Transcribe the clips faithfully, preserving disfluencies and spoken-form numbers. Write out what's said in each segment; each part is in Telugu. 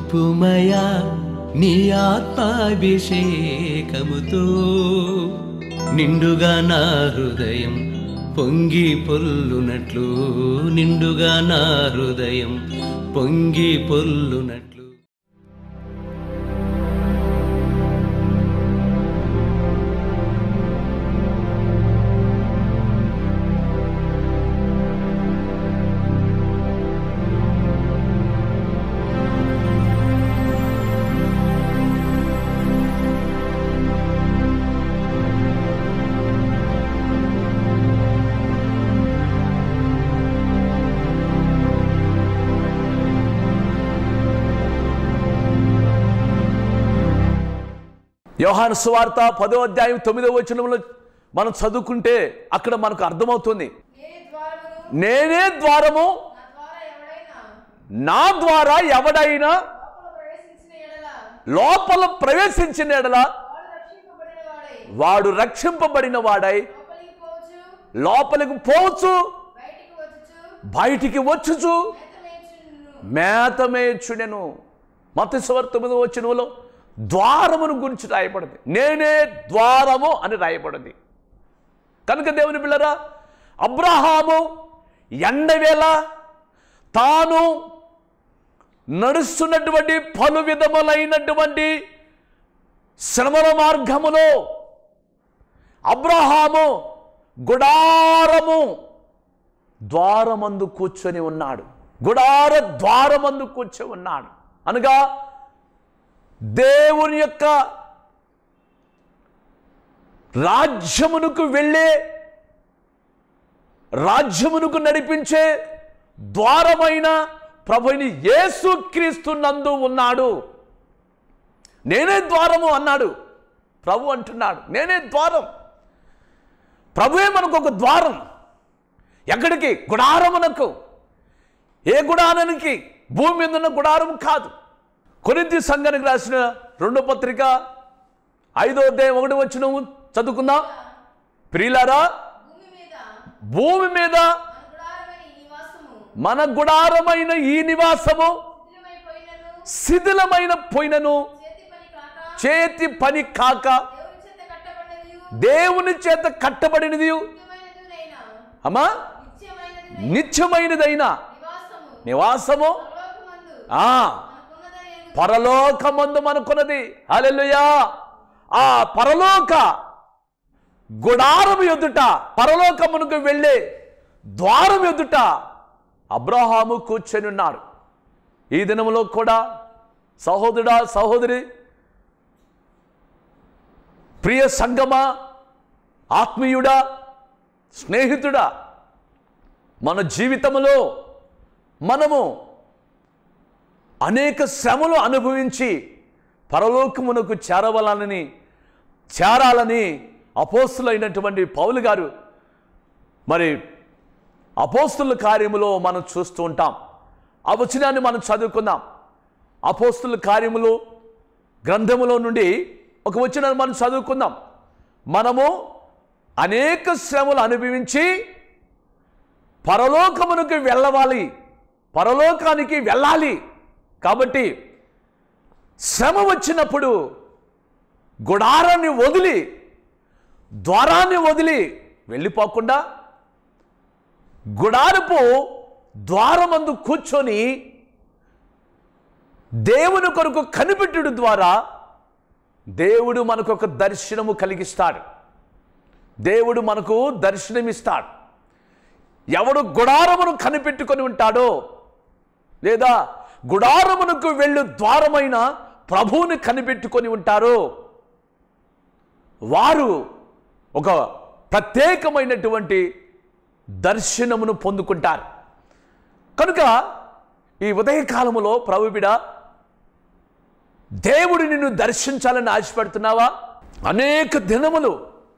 నింపుమయా నీ ఆత్మాభిషేకముతో నిండుగా నా హృదయం పొంగి పొల్లునట్లు నిండుగా నా హృదయం పొంగి పొల్లునట్లు. యోహాను సువార్త పదో అధ్యాయం తొమ్మిదో వచనంలో మనం చదువుకుంటే అక్కడ మనకు అర్థమవుతుంది, నేనే ద్వారము, నా ద్వారా ఎవడైనా లోపల ప్రవేశించిన ఎడల వాడు రక్షింపబడిన వాడై లోపలికి పోవచ్చు, బయటికి వచ్చుచు మేతమేచుడెను. మత్తయి సువార్త తొమ్మిదో వచనంలో ద్వారమును గురించి రాయబడింది, నేనే ద్వారము అని రాయబడింది. కనుక దేవుని పిల్లరా, అబ్రహాము ఎండవేళ తాను నడుస్తున్నటువంటి పలు విధములైనటువంటి శ్రమల మార్గములో అబ్రహాము గుడారము ద్వారమందు కూర్చొని ఉన్నాడు, గుడార ద్వారమందు కూర్చొని ఉన్నాడు. అనగా దేవుని యొక్క రాజ్యమునకు వెళ్ళే, రాజ్యమునకు నడిపించే ద్వారమైన ప్రభుని యేసుక్రీస్తు నందు ఉన్నాడు. నేనే ద్వారము అన్నాడు ప్రభు, అంటున్నాడు నేనే ద్వారం. ప్రభువే మనకు ఒక ద్వారం. ఎక్కడికి? గుడారమునకు. ఏ గుడారానికి? భూమి మీద ఉన్న గుడారం కాదు. కొరింథీ సంఘానికి రాసిన రెండో పత్రిక ఐదో అధ్యాయం ఒకటి వచనం చదువుకుందాం. ప్రియులారా, భూమి మీద మన గుడారమైన ఈ నివాసము శిథిలమైన పోయినను చేతి పని కాక దేవుని చేత కట్టబడినది అమ్మా నిత్యమైనదైన నివాసము ఆ పరలోకమందు మనకున్నది. హల్లెలూయా. ఆ పరలోక గుడారము ఎదుట, పరలోకమునకు వెళ్ళే ద్వారం ఎదుట అబ్రహాము కూర్చొని ఉన్నాడు. ఈ దినములో కూడా సహోదరుడా, సహోదరి, ప్రియ సంగమా, ఆత్మీయుడా, స్నేహితుడా, మన జీవితంలో మనము అనేక శ్రమలు అనుభవించి పరలోకమునకు చేరవలనని చేరాలని అపోస్తులైనటువంటి పౌలు గారు మరి అపోస్తుల కార్యములో మనం చూస్తూ ఉంటాం. ఆ వచనాన్ని మనం చదువుకుందాం. అపోస్తుల కార్యములు గ్రంథములో నుండి ఒక వచనాన్ని మనం చదువుకుందాం. మనము అనేక శ్రమలు అనుభవించి పరలోకమునకు వెళ్ళవాలి, పరలోకానికి వెళ్ళాలి. కాబట్టి శ్రమ వచ్చినప్పుడు గుడారాన్ని వదిలి, ద్వారాన్ని వదిలి వెళ్ళిపోకుండా గుడారపు ద్వారమందు కూర్చొని దేవుని కొరకు కనిపెట్టుడు ద్వారా దేవుడు మనకు ఒక దర్శనము కలిగిస్తాడు. దేవుడు మనకు దర్శనమిస్తాడు. ఎవడు గుడారమును కనిపెట్టుకొని ఉంటాడో, లేదా గుడారమునకు వెళ్ళు ద్వారమైన ప్రభువుని కనిపెట్టుకొని ఉంటారో, వారు ఒక ప్రత్యేకమైనటువంటి దర్శనమును పొందుకుంటారు. కనుక ఈ ఉదయకాలములో ప్రభు బిడ్డ, దేవుడు నిన్ను దర్శించాలని ఆశపడుతున్నావా? అనేక దినములు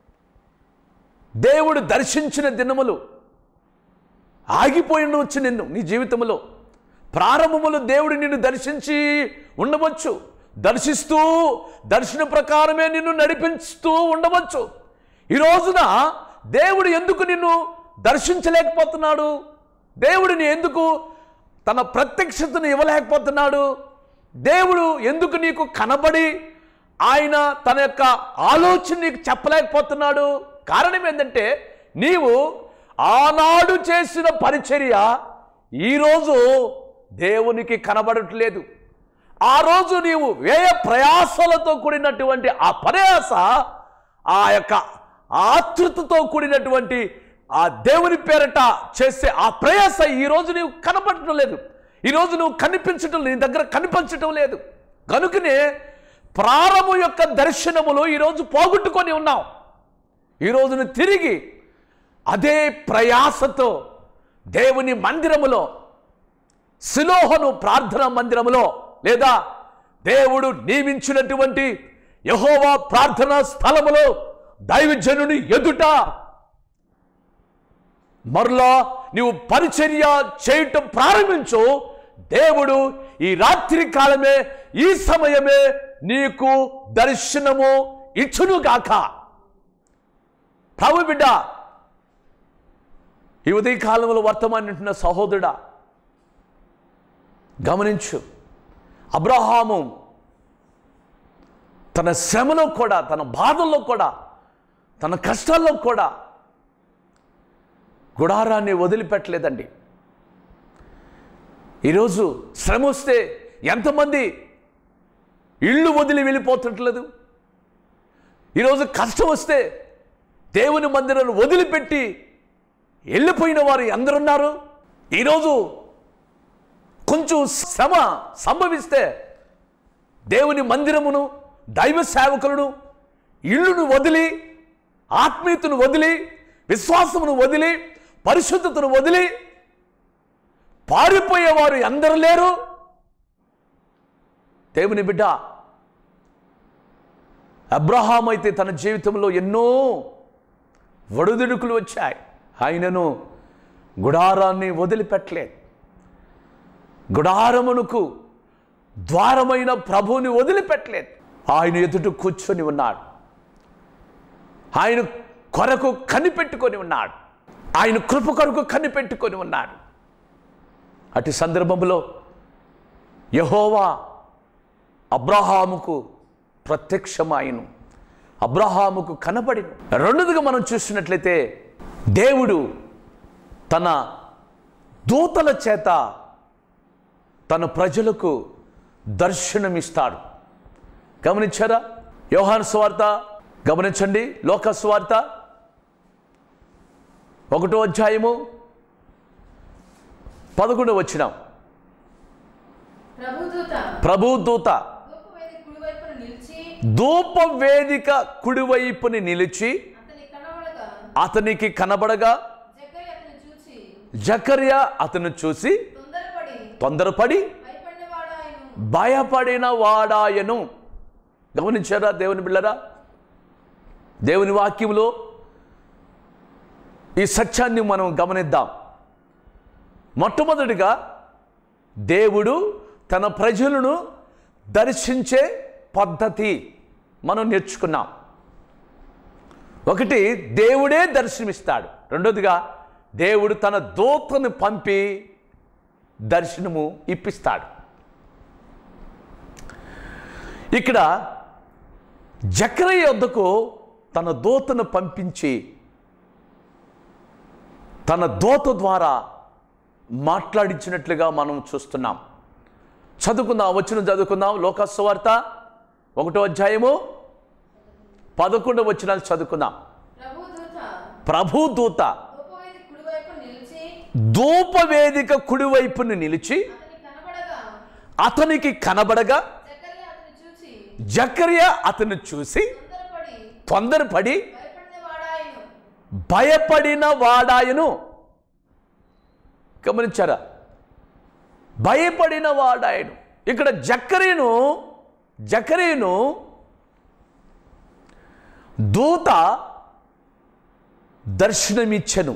దేవుడు దర్శించిన దినములు ఆగిపోయి ఉండవచ్చు. నిన్ను నీ జీవితంలో ప్రారంభములో దేవుడు నిన్ను దర్శించి ఉండవచ్చు, దర్శిస్తూ దర్శన ప్రకారమే నిన్ను నడిపిస్తూ ఉండవచ్చు. ఈ రోజున దేవుడు ఎందుకు నిన్ను దర్శించలేకపోతున్నాడు? దేవుడిని ఎందుకు తన ప్రత్యక్షతను ఇవ్వలేకపోతున్నాడు? దేవుడు ఎందుకు నీకు కనబడి ఆయన తన యొక్క ఆలోచన నీకు చెప్పలేకపోతున్నాడు? కారణం ఏంటంటే నీవు ఆనాడు చేసిన పరిచర్య ఈరోజు దేవునికి కనబడట్లేదు. ఆ రోజు నీవు వ్యయ ప్రయాసాలతో కూడినటువంటి ఆ ప్రయాస, ఆ యొక్క ఆతృతతో కూడినటువంటి ఆ దేవుని పేరట చేసే ఆ ప్రయాస ఈరోజు నీవు కనపడటం లేదు. ఈరోజు నువ్వు కనిపించటం నీ దగ్గర కనిపించటం లేదు. కనుకనే ప్రారంభం యొక్క దర్శనములు ఈరోజు పోగొట్టుకొని ఉన్నావు. ఈరోజు నువ్వు తిరిగి అదే ప్రయాసతో దేవుని మందిరములో, సిలోహను ప్రార్థనా మందిరములో, లేదా దేవుడు నియమించినటువంటి యెహోవా ప్రార్థనా స్థలములో దైవజనుని ఎదుట మరలా నీవు పరిచర్య చేయటం ప్రారంభించు. దేవుడు ఈ రాత్రి కాలమే, ఈ సమయమే నీకు దర్శనము ఇచ్చునుగాక. ప్రభు బిడ్డ, ఈ ఉదయ కాలంలో వర్తమానం వింటున్న సహోదరుడా గమనించు. అబ్రహాము తన శ్రమలో కూడా, తన బాధల్లో కూడా, తన కష్టాల్లో కూడా గుడారాన్ని వదిలిపెట్టలేదండి. ఈరోజు శ్రమ వస్తే ఎంతమంది ఇళ్ళు వదిలి వెళ్ళిపోతుంటలేదు? ఈరోజు కష్టం వస్తే దేవుని మందిరాన్ని వదిలిపెట్టి వెళ్ళిపోయిన వారు ఎందరున్నారు? ఈరోజు కొంచెం శ్రమ సంభవిస్తే దేవుని మందిరమును, దైవ సేవకులను, ఇళ్ళును వదిలి, ఆత్మీయతను వదిలి, విశ్వాసమును వదిలి, పరిశుద్ధతను వదిలి పారిపోయేవారు ఎందరు లేరు? దేవుని బిడ్డ, అబ్రహాం అయితే తన జీవితంలో ఎన్నో ఒడిదుడుకులు వచ్చాయి. ఆయనను గుడారాన్ని వదిలిపెట్టలేదు. గుడారమునకు ద్వారమైన ప్రభువుని వదిలిపెట్టలేదు. ఆయన ఎదుట కూర్చొని ఉన్నాడు. ఆయన కొరకు కనిపెట్టుకొని ఉన్నాడు. ఆయన కృప కొరకు కనిపెట్టుకొని ఉన్నాడు. అటు సందర్భంలో యెహోవా అబ్రహాముకు ప్రత్యక్షమాయను, అబ్రహాముకు కనబడిను. రెండోదిగా మనం చూసినట్లయితే దేవుడు తన దూతల చేత తన ప్రజలకు దర్శనమిస్తాడు. గమనించారా? యోహాను సువార్త గమనించండి. లోకా సువార్త ఒకటో అధ్యాయము పదకొండవ వచనం. ప్రభుదూత ధూప వేదిక కుడివైపుని నిలిచి అతనికి కనబడగా జకర్యా అతను చూసి తొందరపడి భయపడిన వాడాయను. గమనించారా దేవుని బిళ్ళరా? దేవుని వాక్యంలో ఈ సత్యాన్ని మనం గమనిద్దాం. మొట్టమొదటిగా దేవుడు తన ప్రజలను దర్శించే పద్ధతి మనం నేర్చుకున్నాం. ఒకటి, దేవుడే దర్శనమిస్తాడు. రెండోదిగా దేవుడు తన దూతను పంపి దర్శనము ఇప్పిస్తాడు. ఇక్కడ జకర్యా యొద్దకు తన దూతను పంపించి తన దూత ద్వారా మాట్లాడించినట్లుగా మనం చూస్తున్నాం. చదువుకుందాం, వచనం చదువుకుందాం. లోకా సువార్త ఒకటో అధ్యాయము పదకొండవ వచనాలు చదువుకుందాం. ప్రభుదూత ధూపవేదిక కుడివైపును నిలిచి అతనికి కనబడగా జకర్యా అతను చూసి తొందరపడి భయపడిన వాడాయను. గమనించారా? భయపడిన వాడాయను. ఇక్కడ జకర్యాను జకర్యాను దూత దర్శనమిచ్చెను.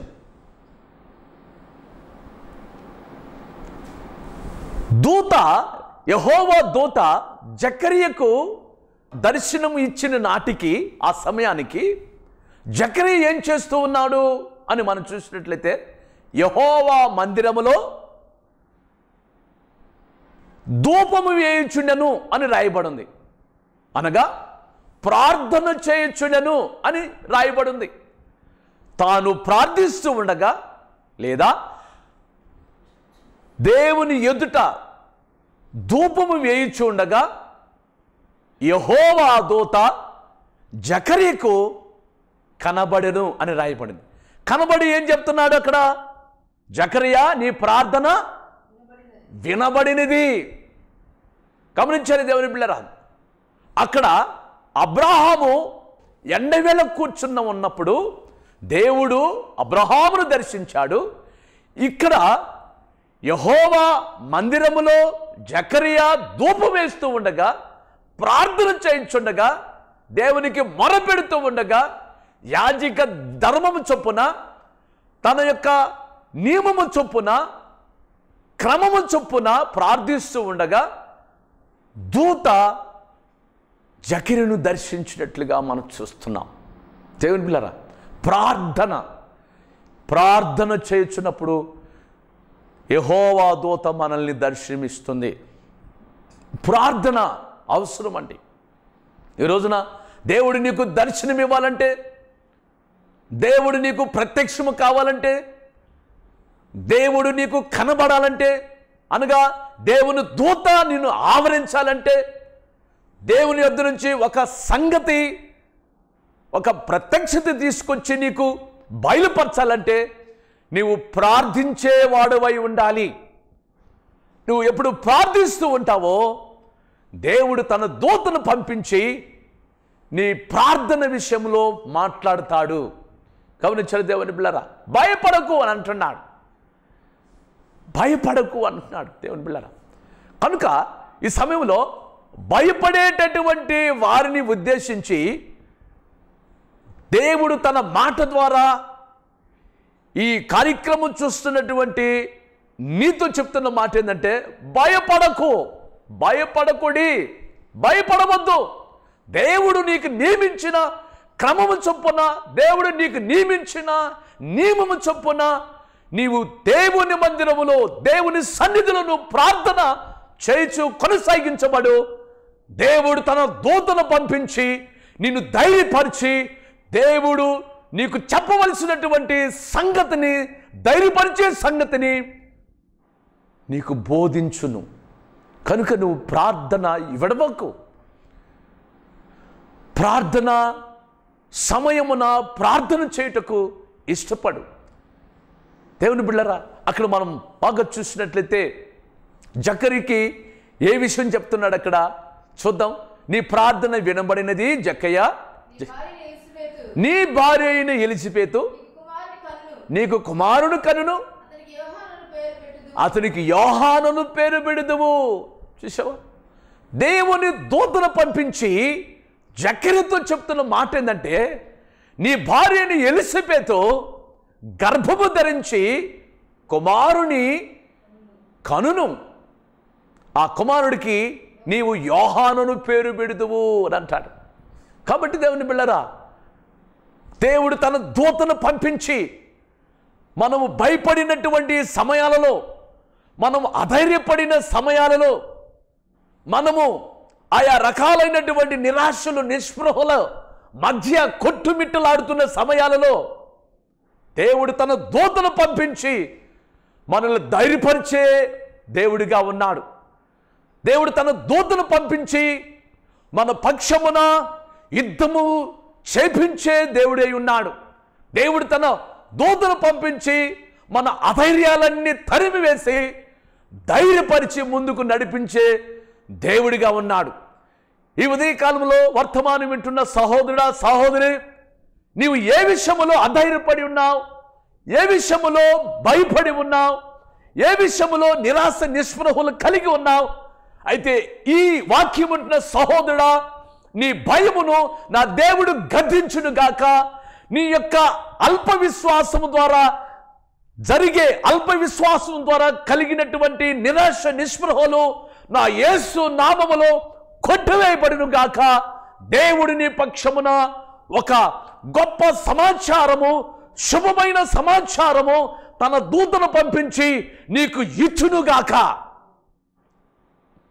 దూత, యెహోవా దూత జకర్యాకు దర్శనం ఇచ్చిన నాటికి, ఆ సమయానికి జకర్యా ఏం చేస్తూ ఉన్నాడు అని మనం చూసినట్లయితే యెహోవా మందిరములో ధూపము వేయుచుండెను అని రాయబడింది. అనగా ప్రార్థన చేయుచుండెను అని రాయబడింది. తాను ప్రార్థిస్తూ ఉండగా లేదా దేవుని ఎదుట ధూపము వేయుచు ఉండగా యెహోవా దూత జకర్యాకు కనబడెను అని రాయబడింది. కనబడి ఏం చెప్తున్నాడు అక్కడ? జకర్యా, నీ ప్రార్థన వినబడినది. గమనించారు దేవుని బిడ్డలారా, అక్కడ అబ్రాహాము ఎండవేళ కూర్చున్న ఉన్నప్పుడు దేవుడు అబ్రహామును దర్శించాడు. ఇక్కడ యెహోవా మందిరములో జకర్యా ధూపం వేస్తూ ఉండగా, ప్రార్థన చేయించుండగా, దేవునికి మొరపెడుతూ ఉండగా, యాజక ధర్మము చొప్పున తన యొక్క నియమము చొప్పున క్రమము చొప్పున ప్రార్థిస్తూ ఉండగా దూత జకర్యాను దర్శించినట్లుగా మనం చూస్తున్నాం. దేవుని బిడ్డలారా, ప్రార్థన ప్రార్థన చేయుచున్నప్పుడు యెహోవా దూత మనల్ని దర్శనమిస్తుంది. ప్రార్థన అవసరం అండి. ఈ రోజున దేవుడు నీకు దర్శనం ఇవ్వాలంటే, దేవుడు నీకు ప్రత్యక్షము కావాలంటే, దేవుడు నీకు కనబడాలంటే, అనగా దేవుని దూత నిన్ను ఆవరించాలంటే, దేవుని యొద్ద నుంచి ఒక సంగతి, ఒక ప్రత్యక్షత తీసుకొచ్చి నీకు బయలుపరచాలంటే నీవు ప్రార్థించేవాడువై ఉండాలి. నువ్వు ఎప్పుడు ప్రార్థిస్తూ ఉంటావో దేవుడు తన దూతను పంపించి నీ ప్రార్థన విషయంలో మాట్లాడతాడు. గమనించారు దేవుని బిడ్డలారా, భయపడకు అని అంటున్నాడు. భయపడకు అంటున్నాడు దేవుని బిడ్డలారా. కనుక ఈ సమయంలో భయపడేటటువంటి వారిని ఉద్దేశించి దేవుడు తన మాట ద్వారా ఈ కార్యక్రమం చూస్తున్నటువంటి నీతో చెప్తున్న మాట ఏంటంటే, భయపడకు, భయపడకుడి, భయపడవద్దు. దేవుడు నీకు నియమించిన క్రమము చొప్పున, దేవుడు నీకు నియమించిన నియమము చొప్పున నీవు దేవుని మందిరములో, దేవుని సన్నిధిలో నువ్వు ప్రార్థన చేయించు కొనసాగించబడు. దేవుడు తన దూతను పంపించి నిన్ను ధైర్యపరిచి, దేవుడు నీకు చెప్పవలసినటువంటి సంగతిని, ధైర్యపరిచే సంగతిని నీకు బోధించును. కనుక నువ్వు ప్రార్థన విడవకు. ప్రార్థన సమయమున ప్రార్థన చేయుటకు ఇష్టపడు. దేవుని బిడ్డలారా, అక్కడ మనం బాగా చూసినట్లయితే జకర్యాకి ఏ విషయం చెప్తున్నాడు అక్కడ చూద్దాం. నీ ప్రార్థన వినబడినది జక్కయ్య, నీ భార్య అయిన ఎలిజబెతు నీకు కుమారుడు కనును, అతనికి యోహానును పేరు పెడుదువు. చూసావా, దేవుని దూతను పంపించి జకర్యాతో చెప్తున్న మాట ఏంటంటే, నీ భార్యని ఎలిజబెతు గర్భము ధరించి కుమారుని కనును, ఆ కుమారుడికి నీవు యోహానును పేరు పెడుదువు అని అంటాడు. కాబట్టి దేవుని బిడ్డలారా, దేవుడు తన దూతను పంపించి మనము భయపడినటువంటి సమయాలలో, మనము అధైర్యపడిన సమయాలలో, మనము ఆయా రకాలైనటువంటి నిరాశలు, నిస్పృహల మధ్య కొట్టుమిట్టలాడుతున్న సమయాలలో దేవుడు తన దూతను పంపించి మనల్ని ధైర్యపరిచే దేవుడిగా ఉన్నాడు. దేవుడు తన దూతను పంపించి మన పక్షమున యుద్ధము చేపించే దేవుడై ఉన్నాడు. దేవుడు తన దూతను పంపించి మన అధైర్యాలన్నీ తరిమివేసి ధైర్యపరిచి ముందుకు నడిపించే దేవుడిగా ఉన్నాడు. ఈ ఉదయకాలంలో వర్తమానం వింటున్న సహోదరుడా, సహోదరి, నీవు ఏ విషయములో అధైర్యపడి ఉన్నావు, ఏ విషయములో భయపడి ఉన్నావు, ఏ విషయములో నిరాశ నిస్పృహలు కలిగి ఉన్నావు, అయితే ఈ వాక్యం ఉంటున్న సహోదరుడా, నీ భయమును నా దేవుడు గద్దించును గాక. నీ యొక్క అల్ప విశ్వాసము ద్వారా జరిగే అల్ప విశ్వాసం ద్వారా కలిగినటువంటి నిరాశ నిస్పృహలు నా యేసు నామములో కొట్టివేయబడును గాక. దేవుడి నీ పక్షమున ఒక గొప్ప సమాచారము, శుభమైన సమాచారము తన దూతను పంపించి నీకు ఇచ్చునుగాక.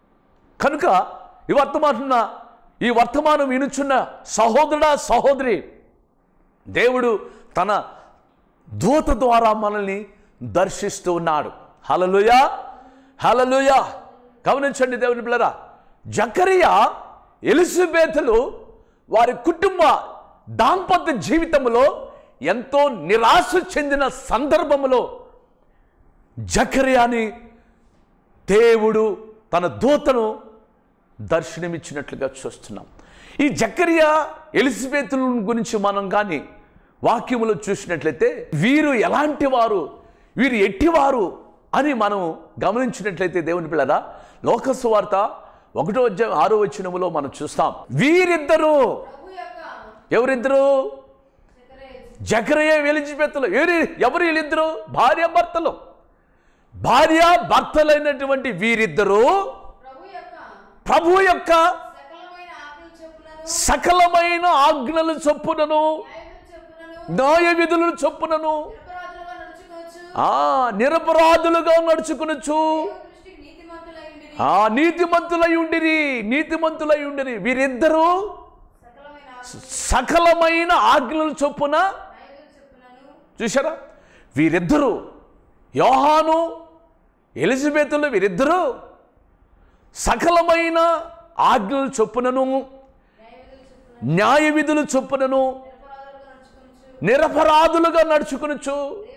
కనుక ఈ వర్తమాన ఈ వర్తమానం వినుచున్న సహోదరుడా సహోదరి, దేవుడు తన దూత ద్వారా మనల్ని దర్శిస్తూ ఉన్నాడు. హల్లెలూయా, హల్లెలూయా. గమనించండి దేవుని బిడ్డలారా, జకరియా ఎలిజబెతులు వారి కుటుంబ దాంపత్య జీవితంలో ఎంతో నిరాశ చెందిన సందర్భంలో జకరియాని దేవుడు తన దూతను దర్శనమిచ్చినట్లుగా చూస్తున్నాం. ఈ జకరియా ఎలిజబెతుల గురించి మనం కానీ వాక్యములో చూసినట్లయితే వీరు ఎలాంటి వారు, వీరు ఎట్టివారు అని మనం గమనించినట్లయితే దేవుని పిల్లరా, లోక సువార్త ఒకటో అధ్యాయం ఆరో వచనములో మనం చూస్తాం. వీరిద్దరూ, ఎవరిద్దరు? జకరియా ఎలిజబెతులు. ఎవరి ఎవరు వీళ్ళిద్దరు? భార్య భర్తలు. భార్య భర్తలైనటువంటి వీరిద్దరూ ప్రభు యొక్క సకలమైన ఆజ్ఞల చొప్పునను న్యాయ విధుల చొప్పునను ఆ నిరపరాధులుగా నడుచుకునొచ్చు. ఆ నీతిమంతులై ఉండిరి, నీతిమంతులై ఉండిరి. వీరిద్దరూ సకలమైన ఆజ్ఞల చొప్పున, చూసారా, వీరిద్దరూ యోహాను ఎలిజబెతులు వీరిద్దరూ సకలమైన ఆజ్ఞల చొప్పునను న్యాయ విధుల చొప్పునను నిరపరాధులుగా నడుచుకునొచ్చు.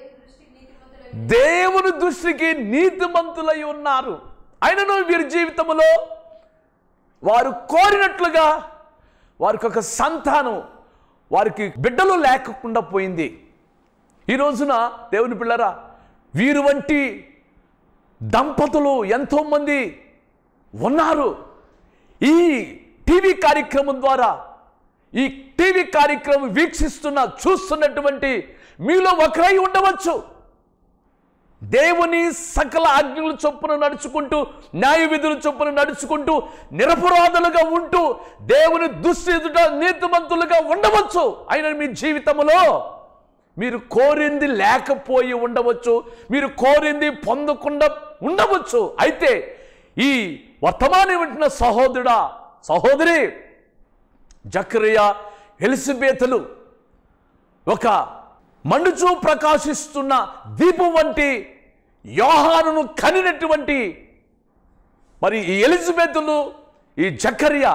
దేవుని దృష్టికి నీతిమంతులై ఉన్నారు. అయినను వీరి జీవితంలో వారు కోరినట్లుగా వారికి ఒక సంతానం, వారికి బిడ్డలు లేకుండా పోయింది. ఈ రోజున దేవుని పిల్లరా, వీరు వంటి దంపతులు ఎంతోమంది ఉన్నారు. ఈ టీవీ కార్యక్రమం ద్వారా, ఈ టీవీ కార్యక్రమం వీక్షిస్తున్న చూస్తున్నటువంటి మీలో ఒకరై ఉండవచ్చు. దేవుని సకల ఆజ్ఞల చొప్పున నడుచుకుంటూ, న్యాయ విధుల చొప్పున నడుచుకుంటూ, నిరపరాధులుగా ఉంటూ, దేవుని దృష్టి ఎదుట నీతిమంతులుగా ఉండవచ్చు. అయినా మీ జీవితంలో మీరు కోరింది లేకపోయి ఉండవచ్చు, మీరు కోరింది పొందకుండా ఉండవచ్చు. అయితే ఈ వర్తమానం వింటున్న సహోదరుడా సహోదరి, జకరియా ఎలిజబెతులు ఒక మండుచూ ప్రకాశిస్తున్న దీపం వంటి యోహానును కనినటువంటి మరి ఈ ఎలిజబెతులు, ఈ జకరియా,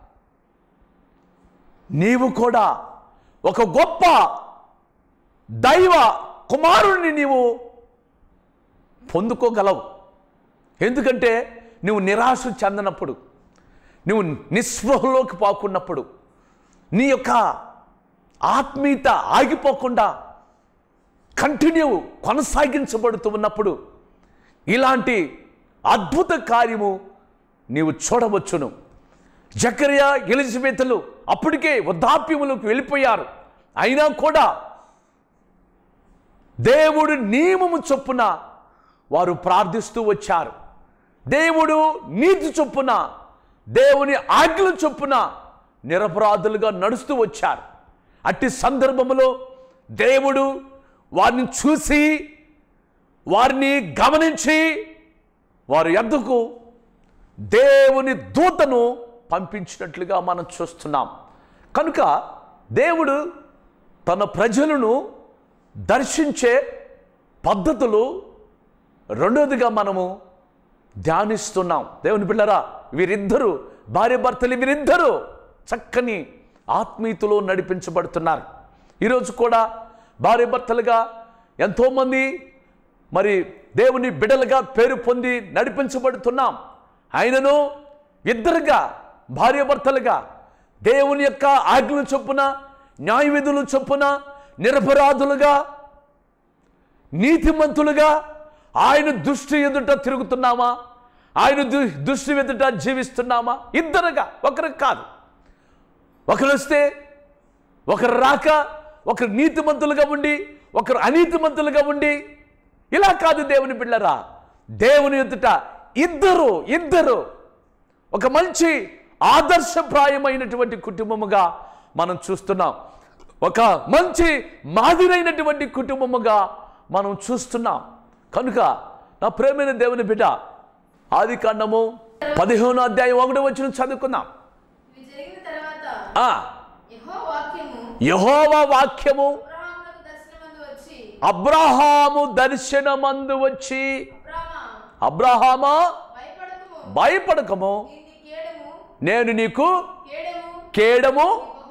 నీవు కూడా ఒక గొప్ప దైవ కుమారుణ్ణి నీవు పొందుకోగలవు. ఎందుకంటే నువ్వు నిరాశ చెందనప్పుడు, నువ్వు నిస్పృహలోకి పోకున్నప్పుడు, నీ యొక్క ఆత్మీయత ఆగిపోకుండా కంటిన్యూ కొనసాగించబడుతూ ఉన్నప్పుడు ఇలాంటి అద్భుత కార్యము నీవు చూడవచ్చును. జకరియా ఎలిజబెతులు అప్పటికే వృద్ధాప్యములకు వెళ్ళిపోయారు. అయినా కూడా దేవుడు నియమము చొప్పున వారు ప్రార్థిస్తూ వచ్చారు. దేవుడు నీతి చొప్పున, దేవుని ఆజ్ఞల చొప్పున నిరపరాధులుగా నడుస్తూ వచ్చారు. అట్టి సందర్భంలో దేవుడు వారిని చూసి, వారిని గమనించి, వారి యొద్దకు దేవుని దూతను పంపించినట్లుగా మనం చూస్తున్నాం. కనుక దేవుడు తన ప్రజలను దర్శించే పద్ధతులు రెండోదిగా మనము ధ్యానిస్తున్నాం. దేవుని పిల్లరా, వీరిద్దరూ భార్య భర్తలు, వీరిద్దరూ చక్కని ఆత్మీయతలో నడిపించబడుతున్నారు. ఈరోజు కూడా భార్య భర్తలుగా ఎంతోమంది మరి దేవుని బిడ్డలుగా పేరు పొంది నడిపించబడుతున్నాం. ఆయనను ఇద్దరుగా భార్య భర్తలుగా దేవుని యొక్క ఆజ్ఞల చొప్పున, న్యాయ విధుల చొప్పున నిరపరాధులుగా, నీతిమంతులుగా ఆయన దృష్టి ఎదుట తిరుగుతున్నామా? ఆయన దృష్టి ఎదుట జీవిస్తున్నామా? ఇద్దరుగా, ఒకరు కాదు. ఒకరు వస్తే ఒకరు రాక, ఒకరు నీతిమంతులుగా ఉండి ఒకరు అనీతిమంతులుగా ఉండి, ఇలా కాదు దేవుని బిడ్డలారా. దేవుని ఎదుట ఇద్దరు ఇద్దరు ఒక మంచి ఆదర్శప్రాయమైనటువంటి కుటుంబముగా మనం చూస్తున్నాం. ఒక మంచి మాదిరైనటువంటి కుటుంబముగా మనం చూస్తున్నాం. కనుక నా ప్రేమైన దేవుని బిడ్డ, ఆది కాండము పదిహేను అధ్యాయం ఒకటి వచ్చిన చదువుకుందాం. ఇవి జరిగిన తర్వాత ఆ యెహోవా వాక్యము యెహోవా వాక్యము అబ్రాహామునకు దర్శనమందు వచ్చి, అబ్రహాము దర్శనమందు వచ్చి, అబ్రామా, అబ్రహామా భయపడకుము, భయపడకము, నీకు కేడము నేను నీకు కేడము కేడము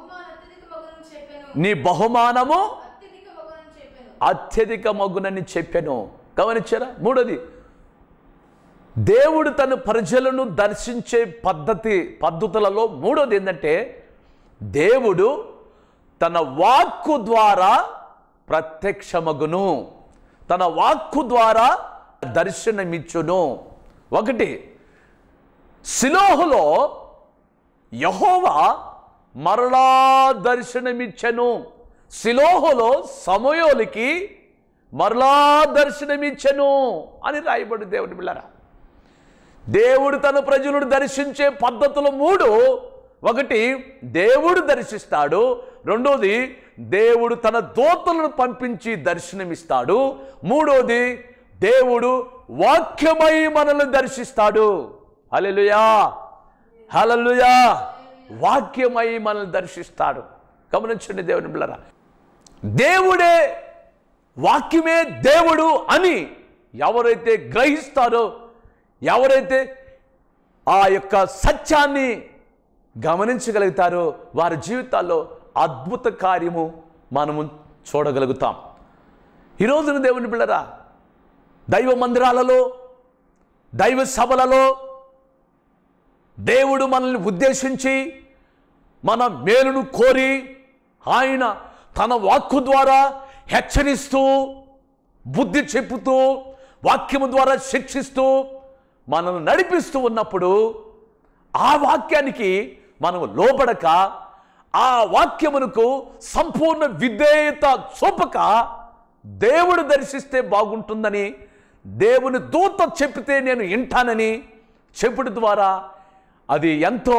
నీ బహుమాన నీ అత్యధిక బహుమానము మగును చెప్పెను అత్యధిక మగునని చెప్పెను. అత్యధిక మగునని చెప్పాను. గమనించారా? మూడోది, దేవుడు తన ప్రజలను దర్శించే పద్ధతి పద్ధతులలో మూడోది ఏంటంటే, దేవుడు తన వాక్కు ద్వారా ప్రత్యక్షమగును, తన వాక్కు ద్వారా దర్శనమిచ్చును. ఒకటి, సిలోహులో యెహోవా మరలా దర్శనమిచ్చెను. సిలోహులో సమూయేలుకి మరలా దర్శనమిచ్చెను అని రాయబడి దేవుని బిళ్ళరా. దేవుడు తన ప్రజలను దర్శించే పద్ధతులు మూడు. ఒకటి, దేవుడు దర్శిస్తాడు. రెండోది, దేవుడు తన దూతలను పంపించి దర్శనమిస్తాడు. మూడోది, దేవుడు వాక్యమై మనల్ని దర్శిస్తాడు. హల్లెలూయా, హల్లెలూయా. వాక్యమై మనల్ని దర్శిస్తాడు. గమనించండి దేవుని బిళ్ళరా, దేవుడే వాక్యమే దేవుడు అని ఎవరైతే గ్రహిస్తారో, ఎవరైతే ఆ యొక్క సత్యాన్ని గమనించగలుగుతారో, వారి జీవితాల్లో అద్భుత కార్యము మనము చూడగలుగుతాం. ఈరోజున దేవుని బిళ్ళరా, దైవ మందిరాలలో, దైవ సభలలో దేవుడు మనల్ని ఉద్దేశించి మన మేలును కోరి ఆయన తన వాక్కు ద్వారా హెచ్చరిస్తూ, బుద్ధి చెప్పుతూ, వాక్యము ద్వారా శిక్షిస్తూ మనల్ని నడిపిస్తూ ఉన్నప్పుడు, ఆ వాక్యానికి మనము లోబడక, ఆ వాక్యమునకు సంపూర్ణ విధేయత చూపక, దేవుడు దర్శిస్తే బాగుంటుందని, దేవుని దూత చెప్పితే నేను వింటానని చెప్పుడు ద్వారా అది ఎంతో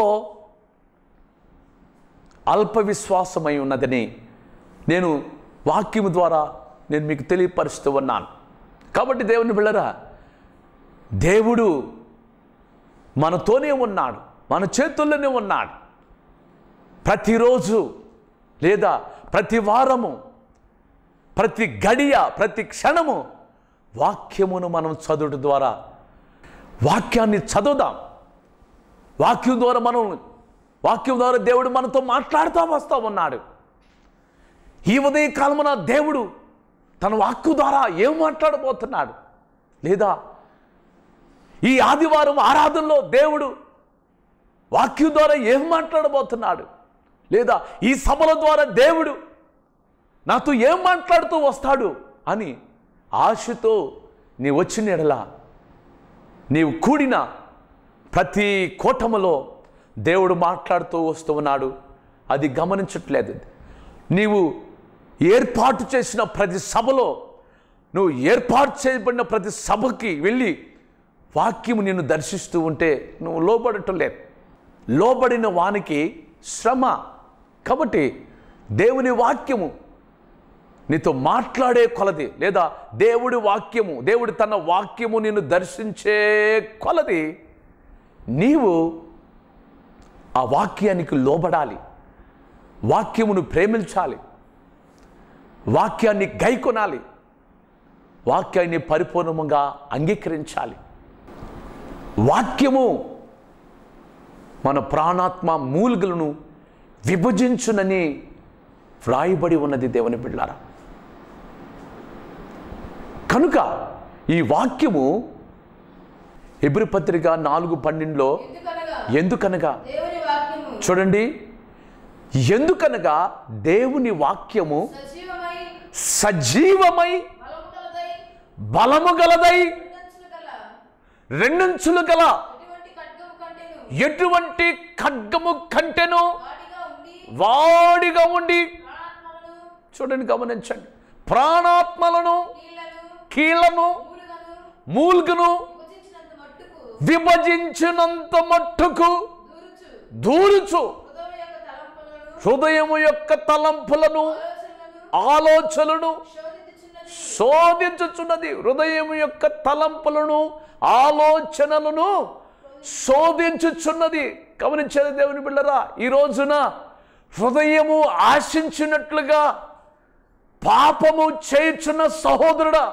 అల్ప విశ్వాసమై ఉన్నదని నేను వాక్యము ద్వారా నేను మీకు తెలియపరుస్తూ ఉన్నాను. కాబట్టి దేవుని బిళ్ళరా, దేవుడు మనతోనే ఉన్నాడు, మన చేతుల్లోనే ఉన్నాడు. ప్రతిరోజు లేదా ప్రతి వారము, ప్రతి గడియ, ప్రతి క్షణము వాక్యమును మనం చదువుట ద్వారా, వాక్యాన్ని చదువుదాం. వాక్యం ద్వారా మనం వాక్యం ద్వారా దేవుడు మనతో మాట్లాడుతూ వస్తూ ఉన్నాడు. ఈ ఉదయ కాలమున దేవుడు తన వాక్కు ద్వారా ఏం మాట్లాడబోతున్నాడు, లేదా ఈ ఆదివారం ఆరాధనలో దేవుడు వాక్యం ద్వారా ఏం మాట్లాడబోతున్నాడు, లేదా ఈ సభల ద్వారా దేవుడు నాతో ఏం మాట్లాడుతూ వస్తాడు అని ఆశతో నీ వచ్చిన ఎడల, నీవు కూడిన ప్రతి కూటములో దేవుడు మాట్లాడుతూ వస్తూ ఉన్నాడు. అది గమనించట్లేదు. నీవు ఏర్పాటు చేసిన ప్రతి సభలో, నువ్వు ఏర్పాటు చేయబడిన ప్రతి సభకి వెళ్ళి వాక్యము నిన్ను దర్శిస్తూ ఉంటే నువ్వు లోబడటం లేదు. లోబడిన వానికి శ్రమ. కాబట్టి దేవుని వాక్యము నీతో మాట్లాడే కొలది, లేదా దేవుడి వాక్యము, దేవుడు తన వాక్యము నిన్ను దర్శించే కొలది, నీవు ఆ వాక్యానికి లోబడాలి, వాక్యమును ప్రేమించాలి, వాక్యాన్ని గైకొనాలి, వాక్యాన్ని పరిపూర్ణంగా అంగీకరించాలి. వాక్యము మన ప్రాణాత్మ మూలుగులను విభజించునని వ్రాయబడి ఉన్నది దేవుని బిడ్డలారా. కనుక ఈ వాక్యము హెబ్రీ పత్రిక నాలుగు పన్నెండులో ఎందుకనగా, చూడండి, ఎందుకనగా దేవుని వాక్యము సజీవమై బలము గలదై రెండంచులు గల ఎటువంటి ఖడ్గము కంటెను వాడిగా ఉండి, చూడండి, గమనించండి, ప్రాణాత్మలను, కీళ్లను, మూల్గును విభజించినంత మట్టుకు దూరుచు హృదయము యొక్క తలంపులను, ఆలోచనలను శోధించుచున్నది. హృదయము యొక్క తలంపులను, ఆలోచనలను శోధించుచున్నది. గమనించేది దేవుని బిడ్డరా, ఈ రోజున హృదయము ఆశించినట్లుగా పాపము చేయుచున్న సహోదరుడా,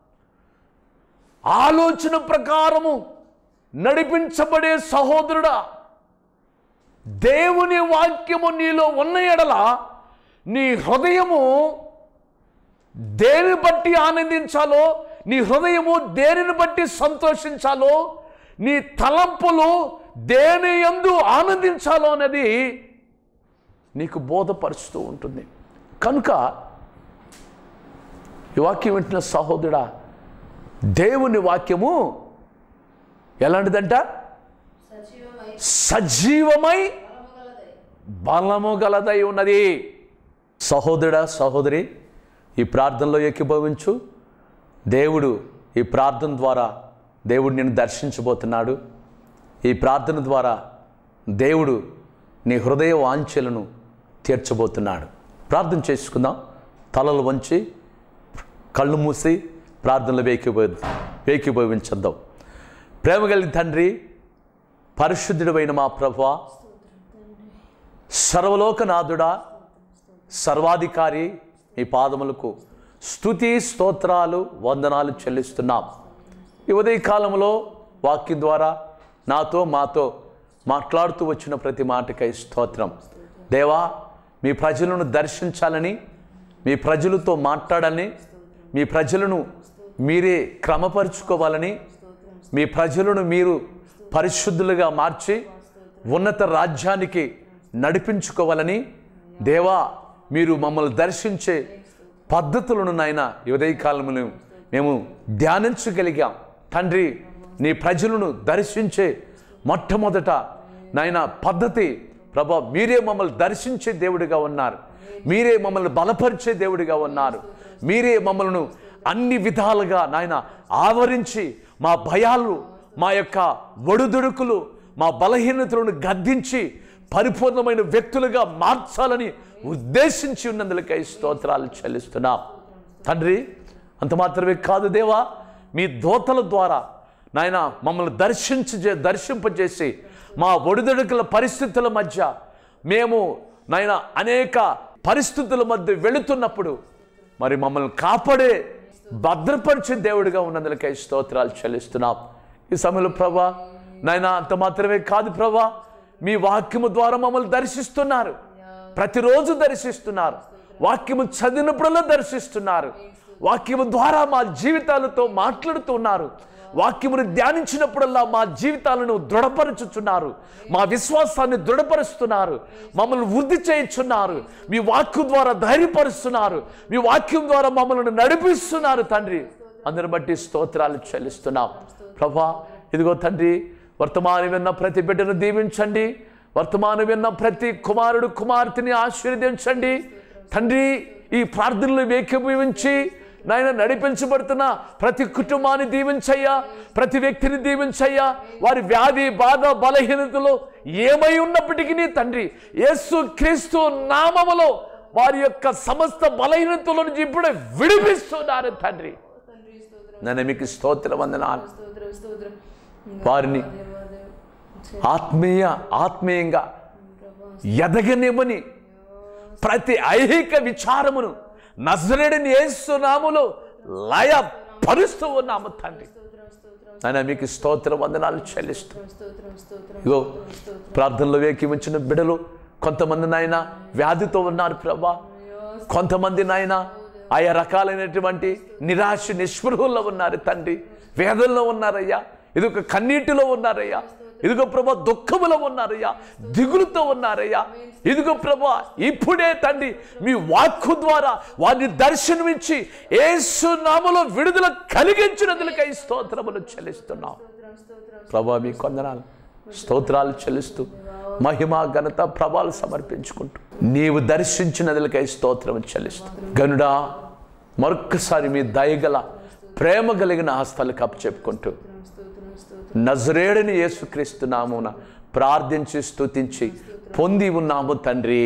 ఆలోచన ప్రకారము నడిపించబడే సహోదరుడా, దేవుని వాక్యము నీలో ఉన్న ఎడల నీ హృదయము దేని బట్టి ఆనందించాలో, నీ హృదయము దేనిని బట్టి సంతోషించాలో, నీ తలంపులు దేని యందు ఆనందించాలో అనేది నీకు బోధపరుస్తూ ఉంటుంది. కనుక ఈ వాక్యం వింటున్న సహోదరుడా, దేవుని వాక్యము ఎలాంటిదంట? సజీవమై సజీవమై బలము గలదై. బలము గలదై ఉన్నది. సహోదరుడా, సహోదరి, ఈ ప్రార్థనలో ఏకీభవించు. దేవుడు ఈ ప్రార్థన ద్వారా దేవుడు నిన్ను దర్శించబోతున్నాడు. ఈ ప్రార్థన ద్వారా దేవుడు నీ హృదయ వాంఛలను తీర్చబోతున్నాడు. ప్రార్థన చేసుకుందాం. తలలు వంచి కళ్ళు మూసి ప్రార్థనలు వేకిభవి వేకిభవించద్దాం. ప్రేమ కలిగిన తండ్రి, పరిశుద్ధుడైన మా ప్రభువా, సర్వలోకనాథుడా, సర్వాధికారి, ఈ పాదములకు స్తుతి స్తోత్రాలు వందనాలు చెల్లిస్తున్నాం. ఈ ఉదయ కాలంలో వాక్యం ద్వారా నాతో మాతో మాట్లాడుతూ వచ్చిన ప్రతి మాటకై స్తోత్రం. దేవా, మీ ప్రజలను దర్శించాలని, మీ ప్రజలతో మాట్లాడాలని, మీ ప్రజలను మీరే క్రమపరుచుకోవాలని, మీ ప్రజలను మీరు పరిశుద్ధులుగా మార్చి ఉన్నత రాజ్యానికి నడిపించుకోవాలని దేవా, మీరు మమ్మల్ని దర్శించే పద్ధతులను నాయన ఈ ఉదయకాలమును మేము ధ్యానించగలిగాం. తండ్రి, నీ ప్రజలను దర్శించే మొట్టమొదట నాయన పద్ధతి ప్రభా, మీరే మమ్మల్ని దర్శించే దేవుడిగా ఉన్నారు. మీరే మమ్మల్ని బలపరిచే దేవుడిగా ఉన్నారు. మీరే మమ్మల్ని అన్ని విధాలుగా నాయన ఆవరించి మా భయాలు, మా యొక్క ఒడుదుడుకులు, మా బలహీనతలను గద్దించి పరిపూర్ణమైన వ్యక్తులుగా మార్చాలని ఉద్దేశించి ఉన్నందులకై స్తోత్రాలు చెల్లిస్తున్నాం. తండ్రి, అంత మాత్రమే కాదు దేవా, మీ దూతల ద్వారా నాయన మమ్మల్ని దర్శించి దర్శింపజేసి మా ఒడిదుడుకుల పరిస్థితుల మధ్య మేము నాయన అనేక పరిస్థితుల మధ్య వెళుతున్నప్పుడు మరి మమ్మల్ని కాపాడే భద్రపరిచే దేవుడిగా ఉన్నందులకై స్తోత్రాలు చెల్లిస్తున్నాం. ఈ సమయంలో ప్రభా నాయన అంత మాత్రమే కాదు ప్రభా, మీ వాక్యము ద్వారా మమ్మల్ని దర్శిస్తున్నారు. ప్రతిరోజు దర్శిస్తున్నారు. వాక్యము చదివినప్పుడల్లా దర్శిస్తున్నారు. వాక్యము ద్వారా మా జీవితాలతో మాట్లాడుతున్నారు. వాక్యమును ధ్యానించినప్పుడల్లా మా జీవితాలను దృఢపరుచుచున్నారు. మా విశ్వాసాన్ని దృఢపరుస్తున్నారు. మమ్మల్ని వృద్ధి చేయించున్నారు. మీ వాక్యం ద్వారా ధైర్యపరుస్తున్నారు. మీ వాక్యం ద్వారా మమ్మల్ని నడిపిస్తున్నారు. తండ్రి, అందరిని బట్టి స్తోత్రాలు చెల్లిస్తున్నాం. ప్రభా, ఇదిగో తండ్రి, వర్తమానం విన్న ప్రతి బిడ్డను దీవించండి. వర్తమానం విన్న ప్రతి కుమారుడు కుమార్తెని ఆశీర్వదించండి. తండ్రి, ఈ ప్రార్థనలు వేకీభవించి నాయన నడిపించబడుతున్న ప్రతి కుటుంబాన్ని దీవించయ్యా. ప్రతి వ్యక్తిని దీవించయ్యా. వారి వ్యాధి, బాధ, బలహీనతలు ఏమై ఉన్నప్పటికీ తండ్రి, యేసు క్రీస్తు నామములో వారి యొక్క సమస్త బలహీనతల నుంచి ఇప్పుడే విడిపిస్తున్నారు తండ్రి. నన్ను మీకు స్తోత్ర వందనాలు. వారిని ఆత్మీయ ఆత్మీయంగా ఎదగనివ్వని ప్రతి ఐహిక విచారమును నజరేయుడైన యేసు నామములో లయ పరుస్తూ ఉన్నాము తండ్రి. ఆయన మీకు స్తోత్ర వందనాలు చెల్లిస్తూ ఇగో ప్రార్థనలో వేకివించిన బిడ్డలు కొంతమంది నాయన వ్యాధితో ఉన్నారు ప్రభా. కొంతమంది నాయన ఆయా రకాలైనటువంటి నిరాశ నిస్పృహల్లో ఉన్నారు తండ్రి. వేదనలో ఉన్నారయ్యా. ఇదొక కన్నీటిలో ఉన్నారయ్యా. ఇదిగో ప్రభా దుఃఖములో ఉన్నారయ్యా. దిగులుతో ఉన్నారయ్యా. ఇదిగో ప్రభా ఇప్పుడే తండ్రి మీ వాక్కు ద్వారా వారిని దర్శనమిచ్చి యేసు నామములో విడుదల కలిగించినందులకై స్తోత్రములు చెల్లిస్తున్నాం ప్రభా. మీ కొందనాలు స్తోత్రాలు చెల్లిస్తూ మహిమ ఘనత ప్రభావాలు సమర్పించుకుంటూ నీవు దర్శించినదులకై స్తోత్రం చెల్లిస్తూ గనుడా మరొక్కసారి మీ దయగల ప్రేమ కలిగిన హస్తాలు కప్పచెప్పుకుంటూ నజరేయుడైన యేసుక్రీస్తు నామమున ప్రార్థించి స్తుతించి పొంది ఉన్నాము తండ్రి.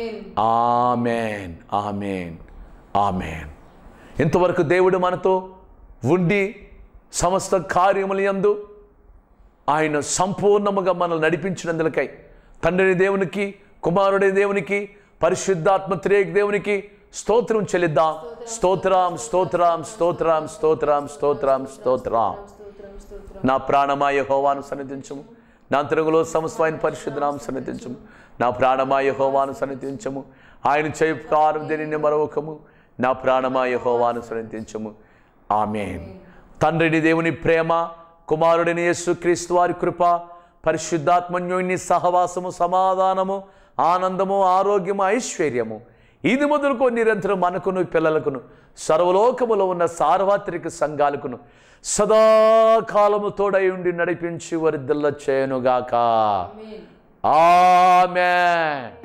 ఆమేన్, ఆమేన్, ఆమేన్. ఇంతవరకు దేవుడు మనతో ఉండి సమస్త కార్యముల యందు ఆయన సంపూర్ణముగా మనల్ని నడిపించినందులకై తండ్రి దేవునికి, కుమారుడి దేవునికి, పరిశుద్ధాత్మ త్రియేక దేవునికి స్తోత్రం చెల్లిద్దాం. స్తోత్రం స్తోత్రం స్తోత్రం స్తోత్రం స్తోత్రం స్తోత్రం. నా ప్రాణమా యెహోవాను సన్నిధించము, నా తిరుగులో సమస్తమైన పరిశుద్ధనామం సన్నిధించము. నా ప్రాణమా యెహోవాను సన్నిధించము, ఆయన చేయుపకారం దేనిని మరొకము. నా ప్రాణమా యెహోవాను సన్నిధించము. ఆమేన్. తండ్రిని దేవుని ప్రేమ, కుమారుడిని యేసుక్రీస్తు వారి కృప, పరిశుద్ధాత్మన్యోని సహవాసము, సమాధానము, ఆనందము, ఆరోగ్యము, ఐశ్వర్యము ఇది మొదలుకో నిరంతరం మనకును, పిల్లలకును, సర్వలోకములో ఉన్న సార్వత్రిక సంఘాలకును సదాకాలము తోడై ఉండి నడిపించి వరిద్దల్ల చేయనుగాక. ఆమేన్.